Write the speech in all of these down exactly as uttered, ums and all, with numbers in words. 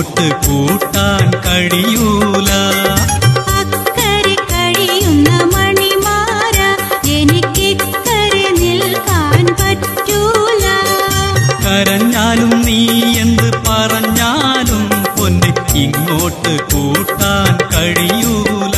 ഇങ്ങോട്ട് കൂട്ടാൻ കഴിയൂല. അക്കരെ കഴിയുന്ന മണിമാര എനിക്കിക്കരെ നിൽക്കാൻ പറ്റൂല. കരഞ്ഞാലും നീ എന്ത് പറഞ്ഞാലും പൊന്നെ ഇങ്ങോട്ട് കൂട്ടാൻ കഴിയൂല.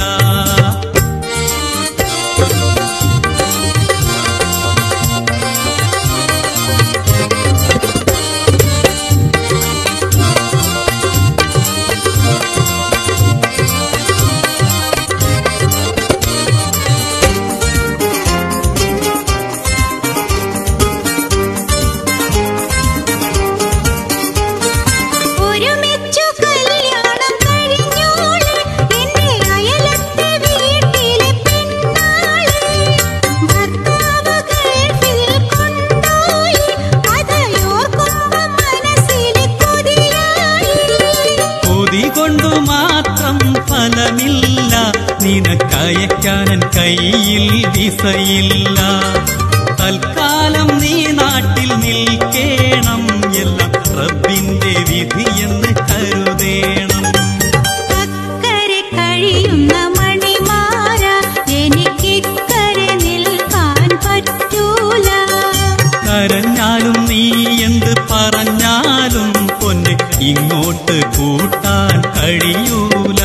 കൊണ്ടു മാത്രം ഫലമില്ല, നിനക്കയക്കാനൻ കയ്യിൽ വിസയില്ല. തൽക്കാലം നീ നാട്ടിൽ നിൽക്കേണം, എല്ലാം റബ്ബിന്റെ വിധിയെന്ന് കരുതേണം. അക്കരെ കഴിയുന്ന മണിമാര എനിക്കിക്കരെ നിൽക്കാൻ പറ്റൂല. കരഞ്ഞാലും നീ എന്ത് പറഞ്ഞാലും പൊന്നെ ഇങ്ങോട്ട് കൂട്ടാൻ കഴിയൂല.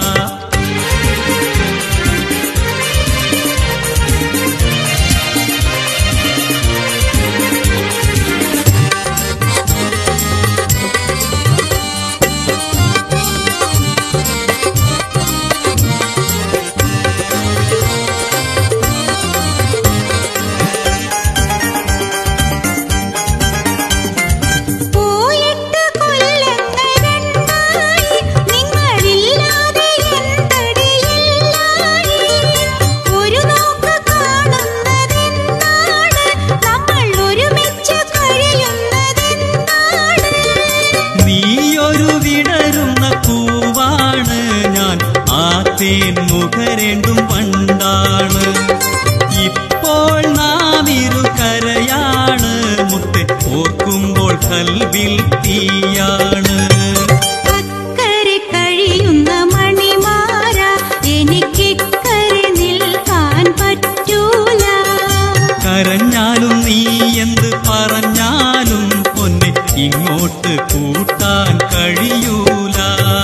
മുഖരേണ്ടും പണ്ടാണ് ഇപ്പോൾ നാം ഇരുകരയാണ്, മുത്തെ ഓർക്കുമ്പോൾ കൽവിൽ തീയാണ്. അക്കരെ കഴിയുന്ന മണിമാര എനിക്കിക്കരെ നിൽക്കാൻ പറ്റൂല. കരഞ്ഞാലും നീ എന്ത് പറഞ്ഞാലും പൊന്നെ ഇങ്ങോട്ട് കൂട്ടാൻ കഴിയൂല.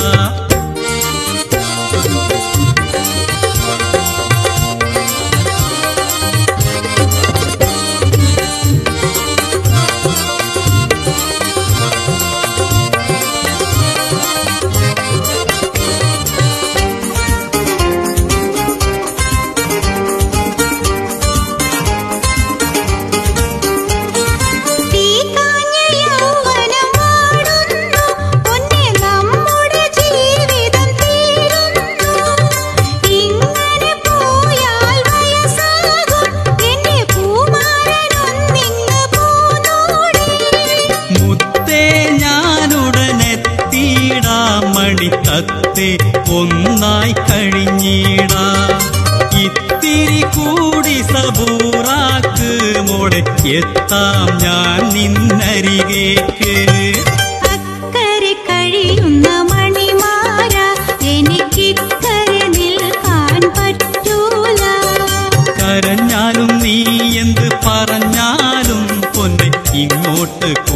മണിത്തത്തെ ഒന്നായി കഴിഞ്ഞിടാ, ഇത്തിരി കൂടി സബൂറാക്ക് മോളെ, എത്താം ഞാൻ നിന്നരികേക്ക്. അക്കരെ കഴിയുന്ന മണിമാര എനിക്കിക്കരെ നിൽക്കാൻ പറ്റൂല. കരഞ്ഞാലും നീ എന്ത് പറഞ്ഞാലും പൊന്നെ ഇങ്ങോട്ട്